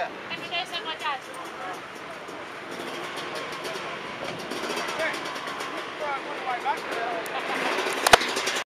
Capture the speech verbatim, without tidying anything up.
Yeah. Let me do something like that. Hey, you brought one of my back there.